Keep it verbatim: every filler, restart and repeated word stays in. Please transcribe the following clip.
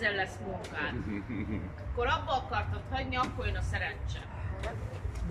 ezzel lesz munkád. Akkor abba akartad hagyni, akkor jön a szerencse.